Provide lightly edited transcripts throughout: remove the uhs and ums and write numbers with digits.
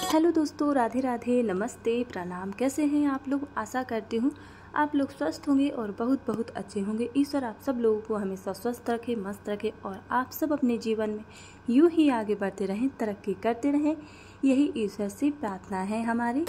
Hello दोस्तों, राधे राधे, नमस्ते, प्रणाम। कैसे हैं आप लोग? आशा करती हूँ आप लोग स्वस्थ होंगे और बहुत बहुत अच्छे होंगे। ईश्वर आप सब लोगों को हमेशा स्वस्थ रखे, मस्त रखे और आप सब अपने जीवन में यूं ही आगे बढ़ते रहें, तरक्की करते रहें। यही ईश्वर से प्रार्थना है हमारी।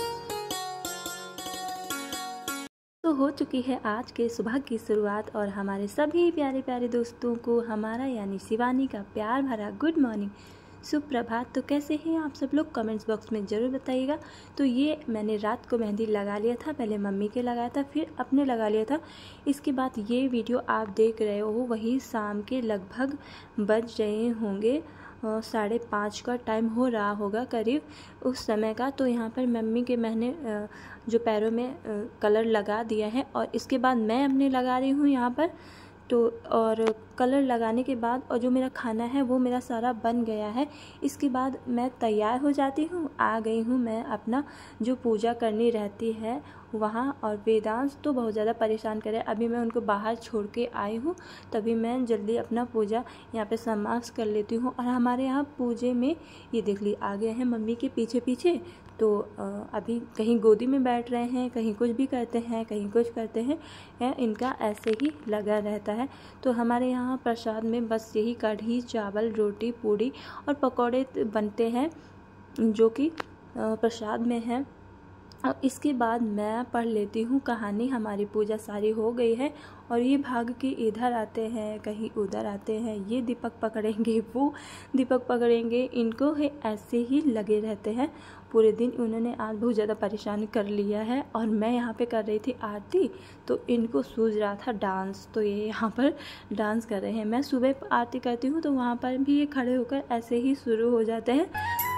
तो हो चुकी है आज के सुबह की शुरुआत और हमारे सभी प्यारे प्यारे दोस्तों को हमारा यानी शिवानी का प्यार भरा गुड मॉर्निंग, सुप्रभात। तो कैसे हैं आप सब लोग? कमेंट्स बॉक्स में ज़रूर बताइएगा। तो ये मैंने रात को मेहंदी लगा लिया था, पहले मम्मी के लगाया था, फिर अपने लगा लिया था। इसके बाद ये वीडियो आप देख रहे हो वही शाम के लगभग बज रहे होंगे 5:30 का टाइम हो रहा होगा करीब उस समय का। तो यहाँ पर मम्मी के मैंने जो पैरों में कलर लगा दिया है और इसके बाद मैं अपने लगा रही हूँ यहाँ पर। तो और कलर लगाने के बाद और जो मेरा खाना है वो मेरा सारा बन गया है। इसके बाद मैं तैयार हो जाती हूँ, आ गई हूँ मैं अपना जो पूजा करनी रहती है वहाँ। और वेदांश तो बहुत ज़्यादा परेशान करे, अभी मैं उनको बाहर छोड़ के आई हूँ, तभी मैं जल्दी अपना पूजा यहाँ पे समाप्त कर लेती हूँ। और हमारे यहाँ पूजे में ये देख ली आ गए हैं मम्मी के पीछे पीछे। तो अभी कहीं गोदी में बैठ रहे हैं, कहीं कुछ भी करते हैं, कहीं कुछ करते हैं, या इनका ऐसे ही लगा रहता है। तो हमारे यहाँ प्रसाद में बस यही कढ़ी चावल रोटी पूड़ी और पकौड़े बनते हैं जो कि प्रसाद में है। और इसके बाद मैं पढ़ लेती हूँ कहानी। हमारी पूजा सारी हो गई है और ये भाग के इधर आते हैं, कहीं उधर आते हैं, ये दीपक पकड़ेंगे, वो दीपक पकड़ेंगे, इनको है ऐसे ही लगे रहते हैं पूरे दिन। उन्होंने आज बहुत ज़्यादा परेशान कर लिया है। और मैं यहाँ पे कर रही थी आरती, तो इनको सूझ रहा था डांस, तो ये यहाँ पर डांस कर रहे हैं। मैं सुबह आरती करती हूँ तो वहाँ पर भी ये खड़े होकर ऐसे ही शुरू हो जाते हैं।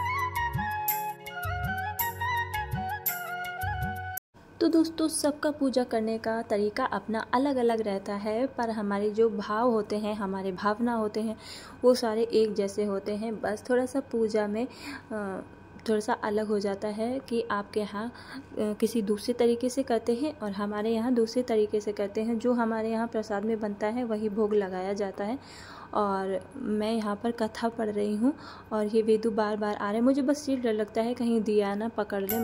तो दोस्तों, सबका पूजा करने का तरीका अपना अलग अलग रहता है, पर हमारे जो भाव होते हैं, हमारे भावना होते हैं, वो सारे एक जैसे होते हैं। बस थोड़ा सा पूजा में थोड़ा सा अलग हो जाता है कि आपके यहाँ किसी दूसरे तरीके से करते हैं और हमारे यहाँ दूसरे तरीके से करते हैं। जो हमारे यहाँ प्रसाद में बनता है वही भोग लगाया जाता है। और मैं यहाँ पर कथा पढ़ रही हूँ और ये वेदू बार बार आ रहे हैं। मुझे बस ये डर लगता है कहीं दिया ना पकड़ लें।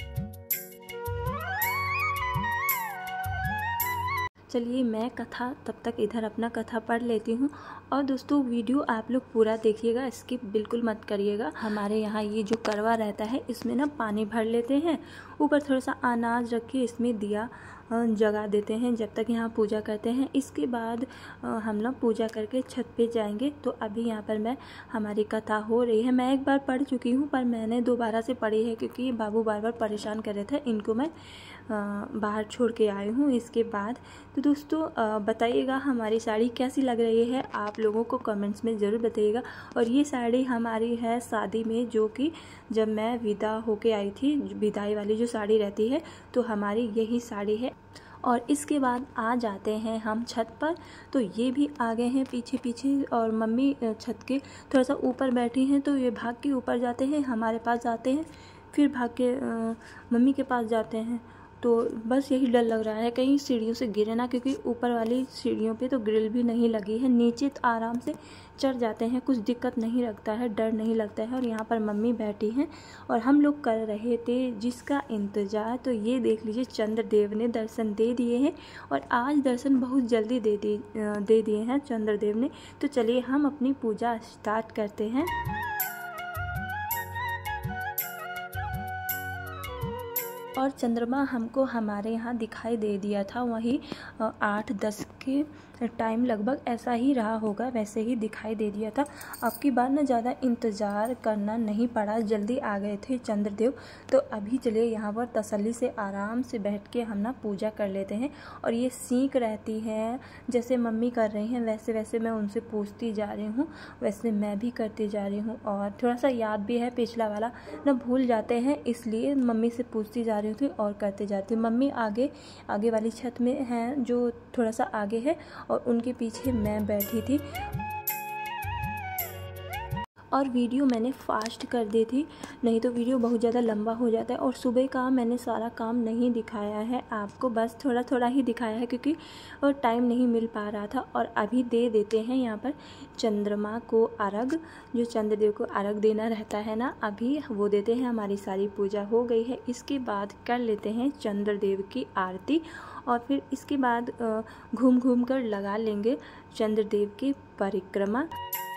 चलिए मैं कथा तब तक इधर अपना कथा पढ़ लेती हूँ। और दोस्तों, वीडियो आप लोग पूरा देखिएगा, स्किप बिल्कुल मत करिएगा। हमारे यहाँ ये जो करवा रहता है इसमें ना पानी भर लेते हैं, ऊपर थोड़ा सा अनाज रख के इसमें दिया जगा देते हैं जब तक यहाँ पूजा करते हैं। इसके बाद हम लोग पूजा करके छत पे जाएंगे। तो अभी यहाँ पर हमारी कथा हो रही है। मैं एक बार पढ़ चुकी हूँ पर मैंने दोबारा से पढ़ी है क्योंकि बाबू बार बार परेशान कर रहे थे, इनको मैं बाहर छोड़ के आई हूँ। इसके बाद तो दोस्तों बताइएगा हमारी साड़ी कैसी लग रही है, आप लोगों को कमेंट्स में ज़रूर बताइएगा। और ये साड़ी हमारी है शादी में, जो कि जब मैं विदा होके आई थी, विदाई वाली जो साड़ी रहती है, तो हमारी यही साड़ी है। और इसके बाद आ जाते हैं हम छत पर। तो ये भी आ गए हैं पीछे पीछे और मम्मी छत के थोड़ा सा ऊपर बैठी हैं, तो ये भाग के ऊपर जाते हैं, हमारे पास जाते हैं, फिर भाग के मम्मी के पास जाते हैं। तो बस यही डर लग रहा है कहीं सीढ़ियों से गिरे ना, क्योंकि ऊपर वाली सीढ़ियों पे तो ग्रिल भी नहीं लगी है। नीचे तो आराम से चढ़ जाते हैं, कुछ दिक्कत नहीं लगता है, डर नहीं लगता है। और यहाँ पर मम्मी बैठी हैं और हम लोग कर रहे थे जिसका इंतज़ार। तो ये देख लीजिए, चंद्रदेव ने दर्शन दे दिए हैं और आज दर्शन बहुत जल्दी दे दिए हैं चंद्रदेव ने। तो चलिए हम अपनी पूजा स्टार्ट करते हैं। और चंद्रमा हमको हमारे यहाँ दिखाई दे दिया था, वही 8-10 के टाइम लगभग ऐसा ही रहा होगा, वैसे ही दिखाई दे दिया था। अब की बार ना ज़्यादा इंतज़ार करना नहीं पड़ा, जल्दी आ गए थे चंद्रदेव। तो अभी चलिए यहाँ पर तसल्ली से आराम से बैठ के हम ना पूजा कर लेते हैं। और ये सीख रहती है, जैसे मम्मी कर रही हैं वैसे वैसे मैं उनसे पूछती जा रही हूँ, वैसे मैं भी करती जा रही हूँ। और थोड़ा सा याद भी है, पिछला वाला ना भूल जाते हैं, इसलिए मम्मी से पूछती जा रही थी और करते जाती हूँ। मम्मी आगे वाली छत में हैं, जो थोड़ा सा आगे है, और उनके पीछे मैं बैठी थी। और वीडियो मैंने फास्ट कर दी थी, नहीं तो वीडियो बहुत ज़्यादा लंबा हो जाता है। और सुबह का मैंने सारा काम नहीं दिखाया है आपको, बस थोड़ा थोड़ा ही दिखाया है क्योंकि और टाइम नहीं मिल पा रहा था। और अभी दे देते हैं यहाँ पर चंद्रमा को अर्घ, जो चंद्रदेव को अर्घ देना रहता है ना, अभी वो देते हैं। हमारी सारी पूजा हो गई है, इसके बाद कर लेते हैं चंद्रदेव की आरती और फिर इसके बाद घूम घूम कर लगा लेंगे चंद्रदेव की परिक्रमा।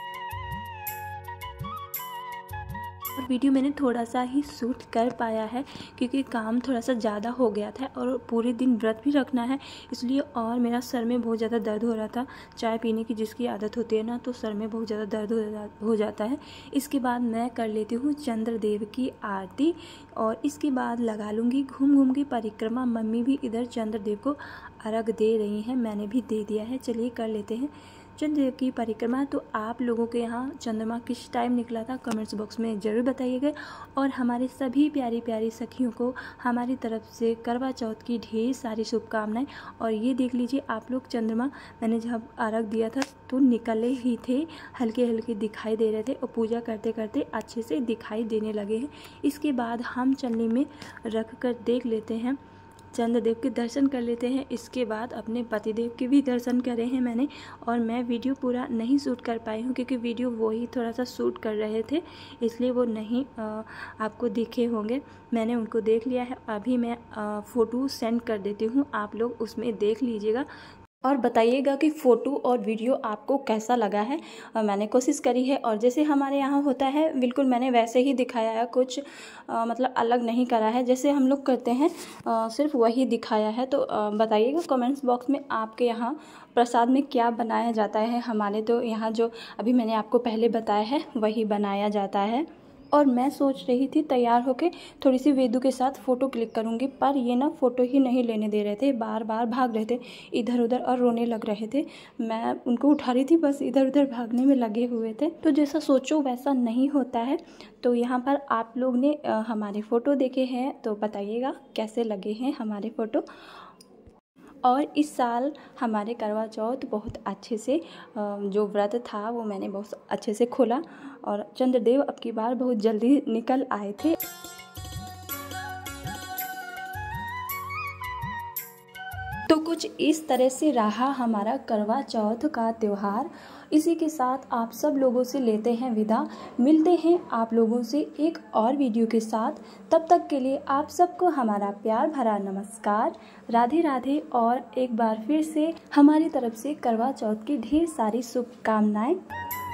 और वीडियो मैंने थोड़ा सा ही शूट कर पाया है क्योंकि काम थोड़ा सा ज़्यादा हो गया था और पूरे दिन व्रत भी रखना है, इसलिए। और मेरा सर में बहुत ज़्यादा दर्द हो रहा था, चाय पीने की जिसकी आदत होती है ना, तो सर में बहुत ज़्यादा दर्द हो जाता है। इसके बाद मैं कर लेती हूँ चंद्रदेव की आरती और इसके बाद लगा लूँगी घूम घूम की परिक्रमा। मम्मी भी इधर चंद्रदेव को अर्घ दे रही हैं, मैंने भी दे दिया है। चलिए कर लेते हैं चंद्रदेव की परिक्रमा। तो आप लोगों के यहाँ चंद्रमा किस टाइम निकला था कमेंट्स बॉक्स में ज़रूर बताइएगा। और हमारे सभी प्यारी प्यारी सखियों को हमारी तरफ से करवा चौथ की ढेर सारी शुभकामनाएं। और ये देख लीजिए आप लोग, चंद्रमा मैंने जब अर्घ दिया था तो निकले ही थे, हल्के हल्के दिखाई दे रहे थे और पूजा करते करते अच्छे से दिखाई देने लगे हैं। इसके बाद हम चलनी में रख कर देख लेते हैं, चंद्रदेव के दर्शन कर लेते हैं। इसके बाद अपने पतिदेव के भी दर्शन करे हैं मैंने। और मैं वीडियो पूरा नहीं शूट कर पाई हूँ क्योंकि वीडियो वो ही थोड़ा सा शूट कर रहे थे, इसलिए वो नहीं आपको दिखे होंगे। मैंने उनको देख लिया है, अभी मैं फ़ोटो सेंड कर देती हूँ, आप लोग उसमें देख लीजिएगा और बताइएगा कि फ़ोटो और वीडियो आपको कैसा लगा है। मैंने कोशिश करी है और जैसे हमारे यहाँ होता है बिल्कुल मैंने वैसे ही दिखाया है, कुछ मतलब अलग नहीं करा है, जैसे हम लोग करते हैं सिर्फ वही दिखाया है। तो बताइएगा कमेंट्स बॉक्स में आपके यहाँ प्रसाद में क्या बनाया जाता है। हमारे तो यहाँ जो अभी मैंने आपको पहले बताया है वही बनाया जाता है। और मैं सोच रही थी तैयार होके थोड़ी सी वेदू के साथ फ़ोटो क्लिक करूँगी, पर ये ना फ़ोटो ही नहीं लेने दे रहे थे, बार बार भाग रहे थे इधर उधर और रोने लग रहे थे। मैं उनको उठा रही थी, बस इधर उधर भागने में लगे हुए थे। तो जैसा सोचो वैसा नहीं होता है। तो यहाँ पर आप लोग ने हमारे फ़ोटो देखे हैं तो बताइएगा कैसे लगे हैं हमारे फ़ोटो। और इस साल हमारे करवा चौथ बहुत अच्छे से जो व्रत था वो मैंने बहुत अच्छे से खोला और चंद्रदेव अब की बार बहुत जल्दी निकल आए थे। तो कुछ इस तरह से रहा हमारा करवा चौथ का त्यौहार। इसी के साथ आप सब लोगों से लेते हैं विदा, मिलते हैं आप लोगों से एक और वीडियो के साथ। तब तक के लिए आप सबको हमारा प्यार भरा नमस्कार, राधे राधे। और एक बार फिर से हमारी तरफ से करवा चौथ की ढेर सारी शुभकामनाएं।